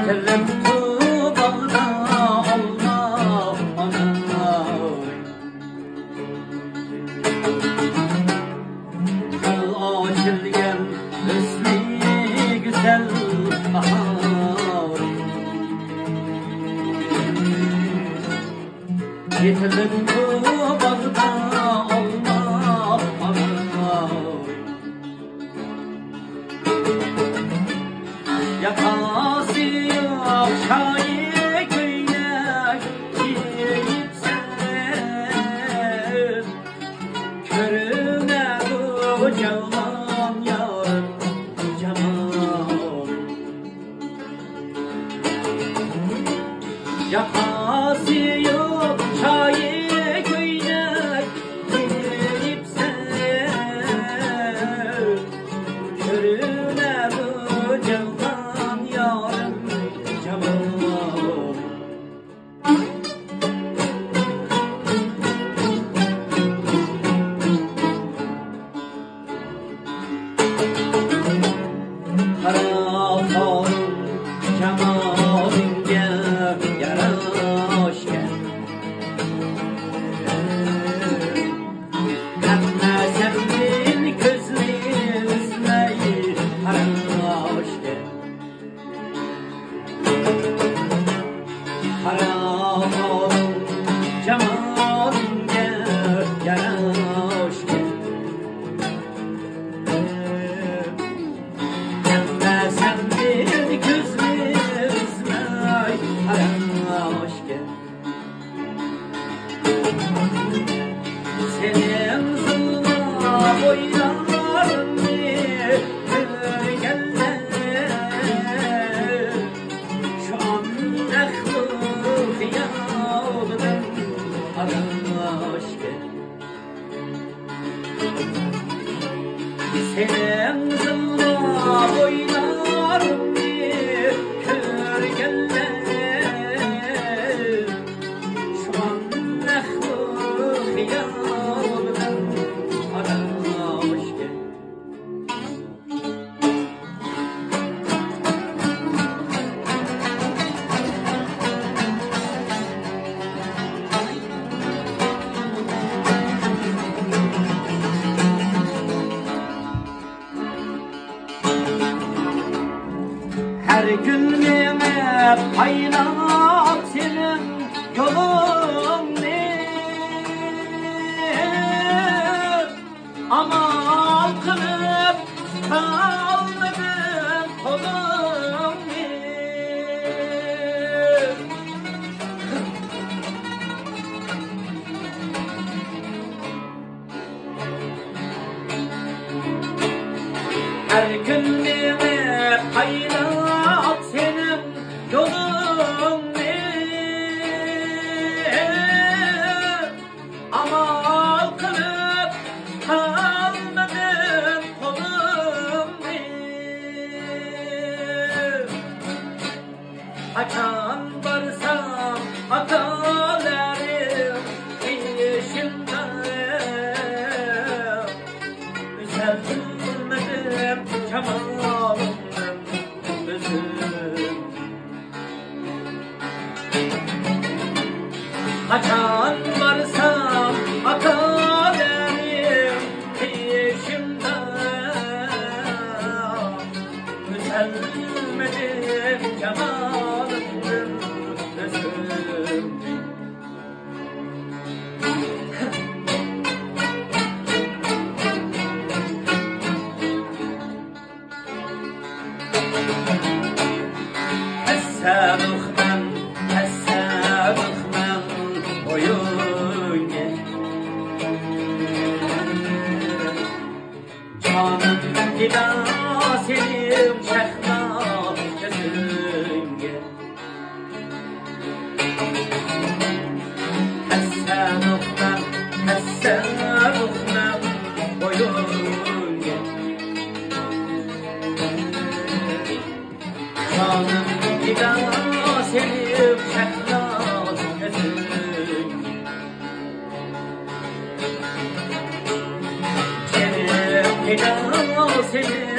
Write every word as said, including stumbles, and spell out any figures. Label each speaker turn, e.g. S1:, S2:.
S1: Yeterim tuğbalda olma anam. Kıl açılgen resmi güzel bahar. Yeterim tuğbalda olma anam. Yakası yok şayı köynek giyipsen, körüne bu canan yarın canan. Yakası yok şayı köynek giyipsen, körüne bu canan yarım caman. Kara cemalinge yaraşken, Emmesemmin gözlüzmeyi haraşken. Haramın cemalinge yaraşken, Emmesemmin gözlüzmeyi haraşken. Senin zılma boylarını gölgeler, şu an ehli hıyabından araşken. Senin zılma boylarını gölgeler, şu an ehli hıyabından araşken. Her gün mene paylanıp senin yolun ne? Amal kılıp kalmadım kolum ne? Her gün mene paylanıp senin yolun ne? Amal kılıp kalmadım kolum ne? Açan varsam atalarım peşimde, üzülmedim kemalımın özüm. Açan varsam atalarım peşimde, üzülmedim kemalımın özüm. Hesabık ben, hesabık ben boyun gel. Canım fida senin şehna gözün gel. Hesabık ben, hesabık ben boyun gel. Canım fida senin şehna gözün gel. Fida senin